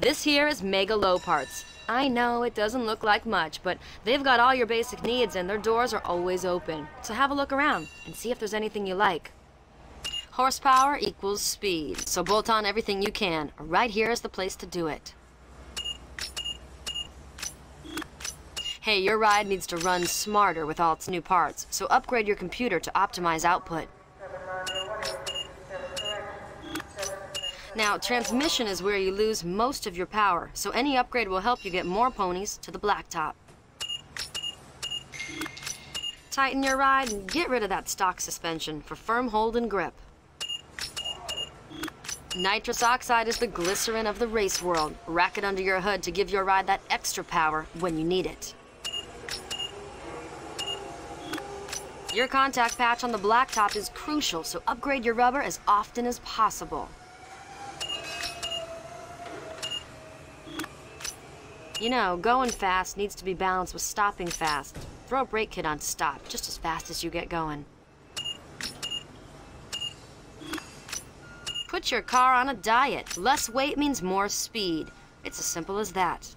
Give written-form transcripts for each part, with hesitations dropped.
This here is Mega Low Parts. I know it doesn't look like much, but they've got all your basic needs and their doors are always open. So have a look around and see if there's anything you like. Horsepower equals speed, so bolt on everything you can. Right here is the place to do it. Hey, your ride needs to run smarter with all its new parts, so upgrade your computer to optimize output. Now, transmission is where you lose most of your power, so any upgrade will help you get more ponies to the blacktop. Tighten your ride and get rid of that stock suspension for firm hold and grip. Nitrous oxide is the glycerin of the race world. Rack it under your hood to give your ride that extra power when you need it. Your contact patch on the blacktop is crucial, so upgrade your rubber as often as possible. You know, going fast needs to be balanced with stopping fast. Throw a brake kit on to stop, just as fast as you get going. Put your car on a diet. Less weight means more speed. It's as simple as that.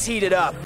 heat it up.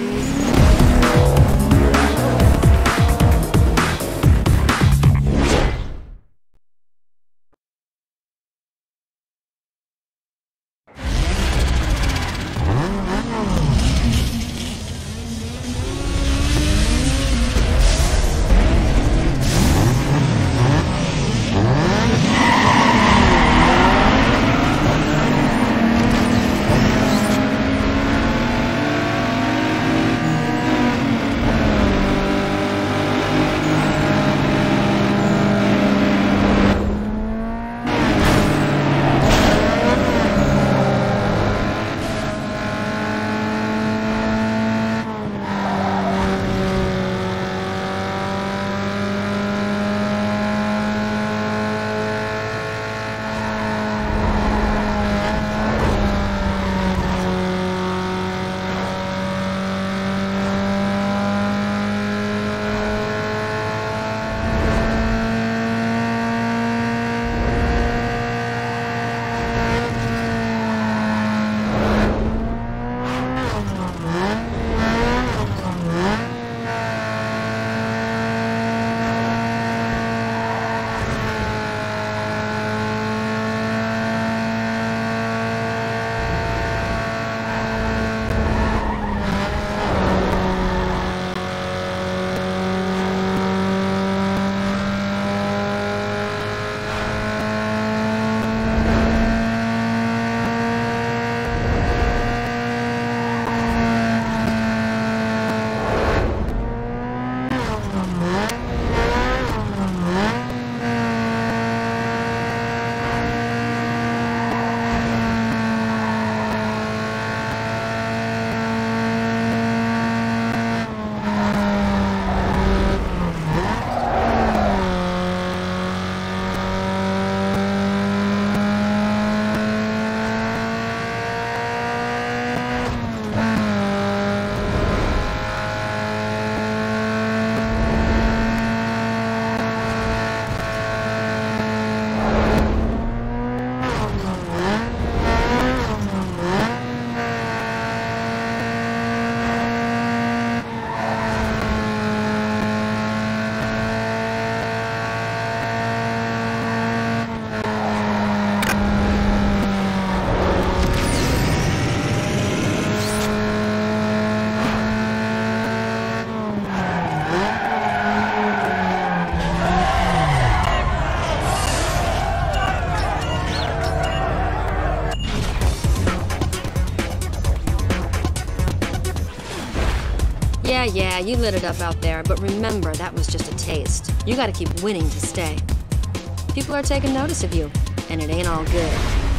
Yeah, you lit it up out there, but remember, that was just a taste. You gotta keep winning to stay. People are taking notice of you, and it ain't all good.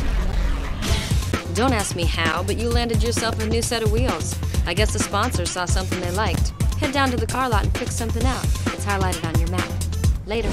Don't ask me how, but you landed yourself a new set of wheels. I guess the sponsors saw something they liked. Head down to the car lot and pick something out. It's highlighted on your map. Later.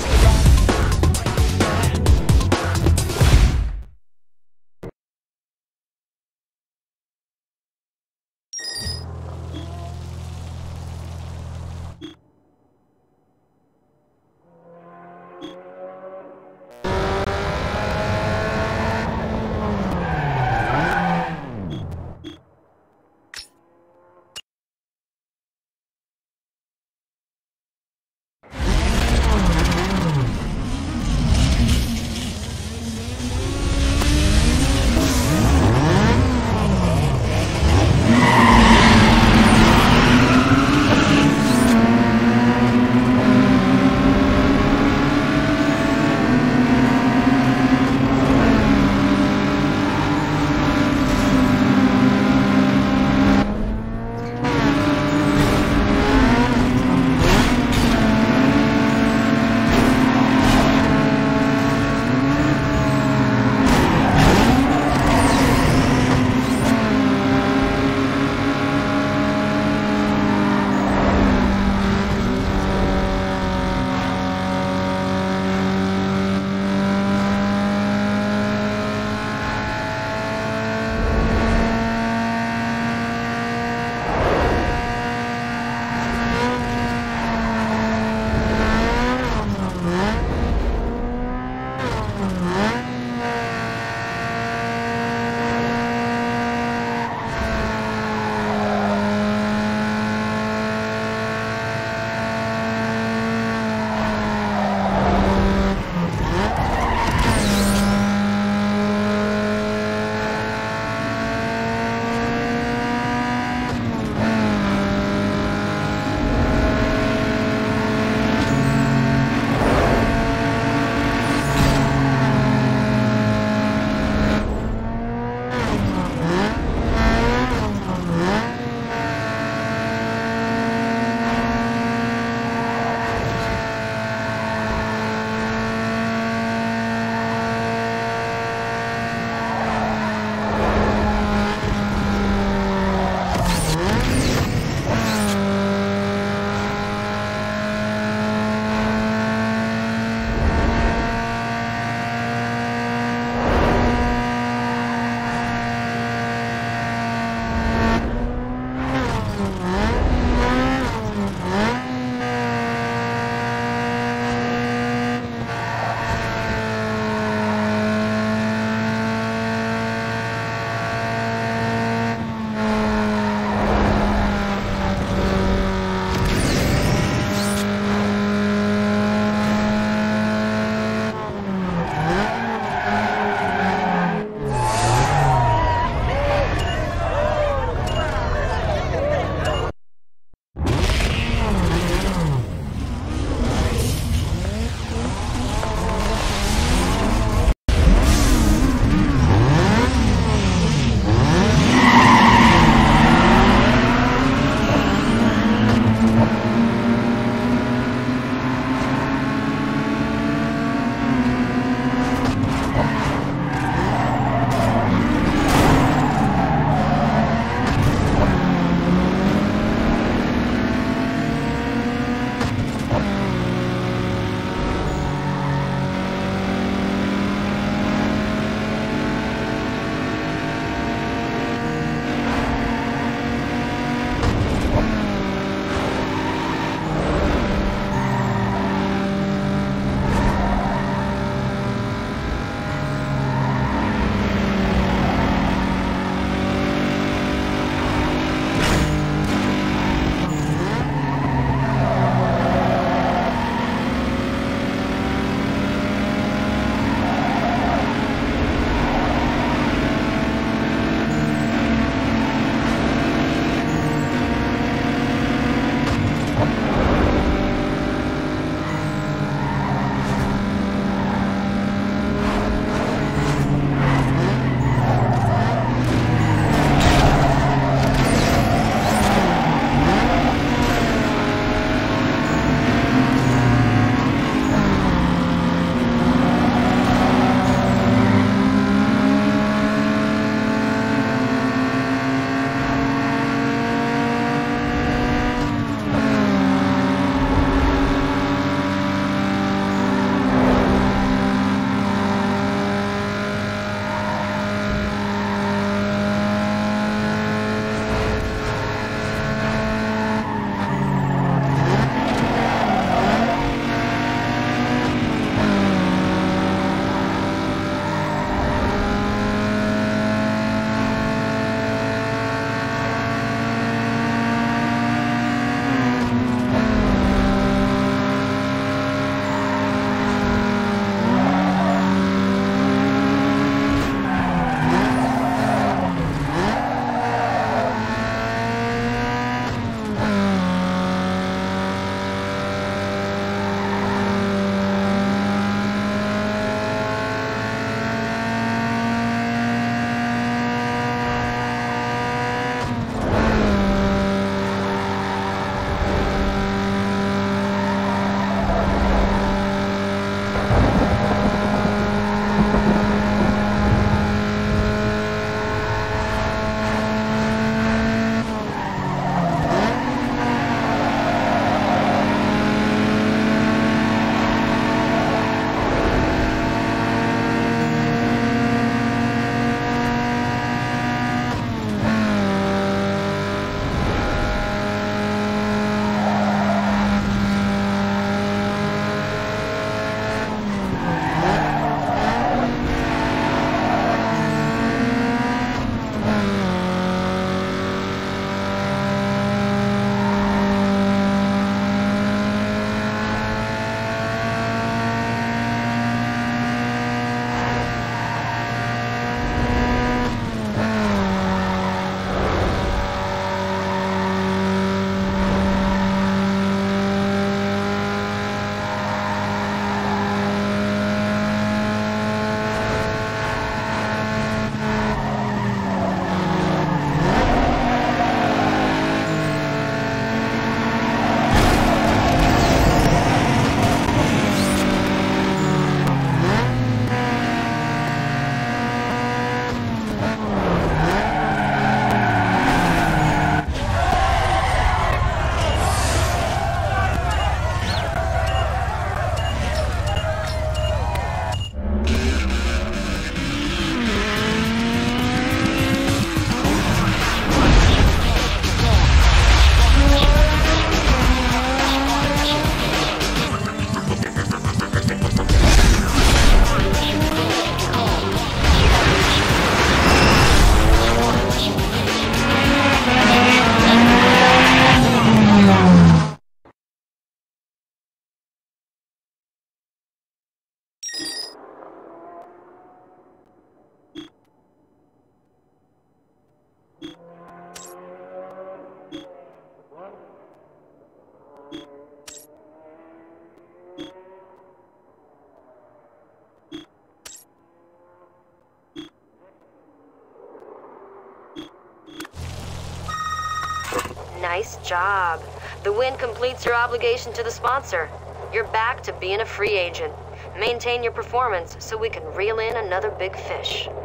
job. The win completes your obligation to the sponsor. You're back to being a free agent. Maintain your performance so we can reel in another big fish.